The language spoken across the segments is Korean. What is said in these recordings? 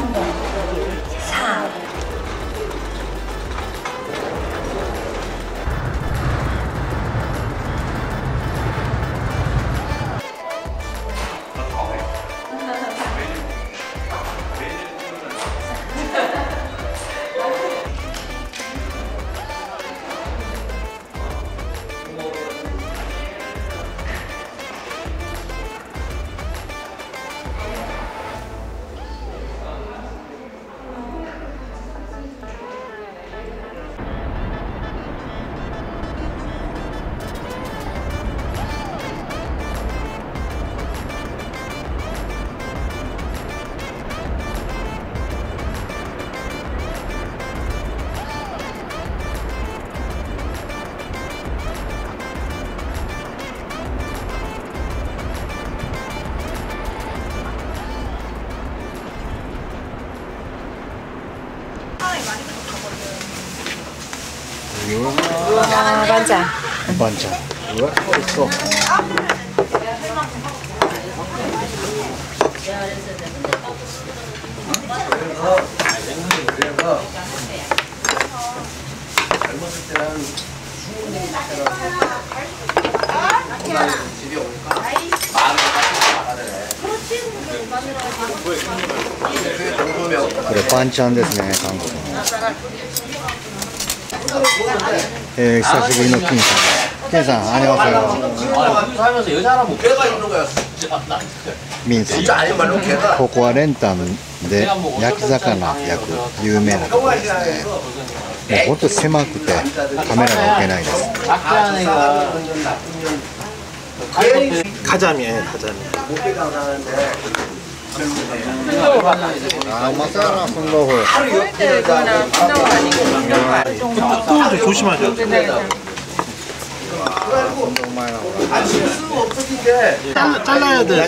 3 아, 반찬. 반찬. 우와, 맛있어. 그래, 반찬ですね, 한국. 久しぶりの金さん。金さん、ありがとう。 여자 하나 못 개가 있는 거야. 民さん。 진짜 아니면 개가. ここはレンタンで焼き魚焼く有名なところですね。もうほんと狭くてカメラが置けないです。 가자미에 가자미. 아, 마사라 순도후. 또 조심하죠. 잘라야 돼.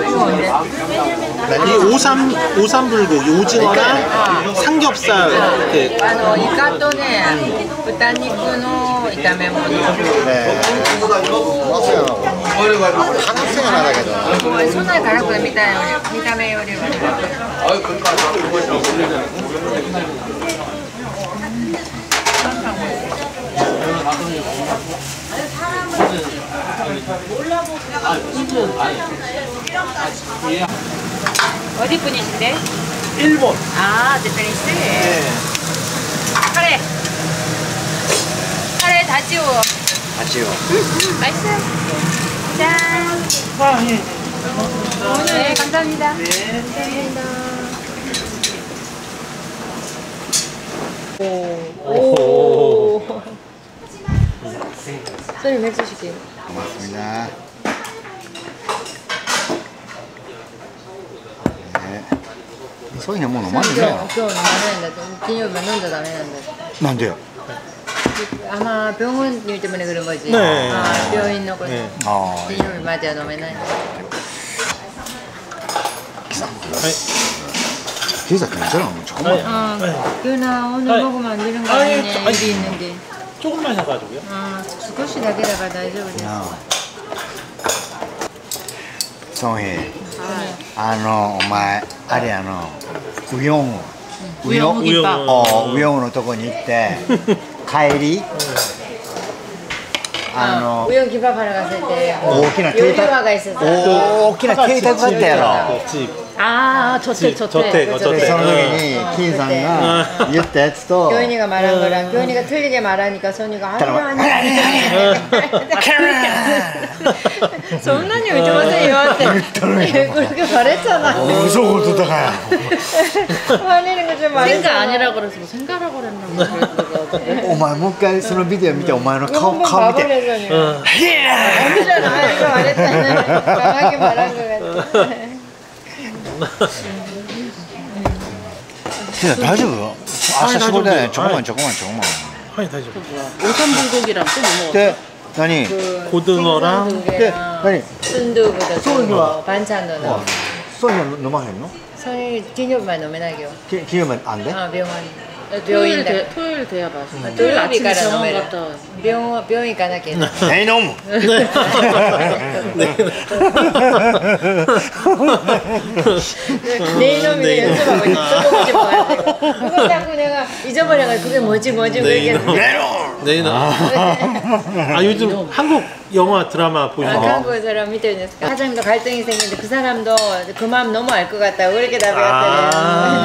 이 오삼불고 오징어랑 삼겹살 이렇게. 이카토네, 豚肉の炒め物. 네. 마사야. 話せがないだけど。 そんなに辛く見た目よりは。 어디 분이신데? 일본. 아, 대표님씨. 네. 카레 다 지워. 다 지워. 맛있어요. 짠. 아, 예. 네, 감사합니다. 네. 감사합니다. 오. 손님 맥주 시키. 고맙습니다. 네. そういうもの飲まんでね。 今日飲まないんだって。金曜日は飲んじゃダメなんだって。 なんでよ。 아마 병원일 때문에 그런 거지. 네. 아, 병원 넣고 네. 이름을 맞아 놓으면 피자 괜찮아. 잠깐만. 그나 오늘 먹으면 안 되는 거 아니냐 일이 있는데. 조금만 해가지고요. 아, 少しだけだから大丈夫です。 ソンヒ、お前あれウヨンのとこに行って帰り 우영 김밥 하러 갔을 때 大きな邸宅 요리화가 있었어. 大きな邸宅だったやろ。 아, 저택. 저택. その時に金さんが言ったやつと 교인이가 말한 거랑 교인이가 틀리게 말하니까 선이가 아니 손난이 요즘 하세요 그렇게 말했잖아. 무슨 것도 다가야. 화내는 거 좀 말했잖아. 생가 아니라 그래서 뭐 생가라고 그랬나. お前もう一回そのビデオ見てお前の顔見て。 아니잖아. 이거 말했잖아. 강하게 말한 거 같아. 진짜 다丈夫? 아싸 시골에 조금만. 아니 다시. 오삼불고기랑 또 뭐 먹었어? 네, 아니 고등어랑. 네, 아니 순두부도 소은이와 반찬도 넣어. 소냐飲まへんの? 선이 기념만 넣으면 하게요. 기념은 안 돼? 아, 병원. 病院だ。 토요일 돼야 마셔. 土 토요일 曜日 아침에 から飲 병원 める 갔다 와요. 病院行かなきゃいけない。 はい飲む 내일놈이네 연습하고 있어. 그거 자꾸 내가 잊어버려가 그게 뭐지 그게. 내일은 아 요즘 한국 영화 드라마 아, 보시나요? 한국 사람 밑에 있는 사장님도 갈등이 생기는데 그 사람도 그 마음 너무 알 것 같다고 그렇게 답해왔더니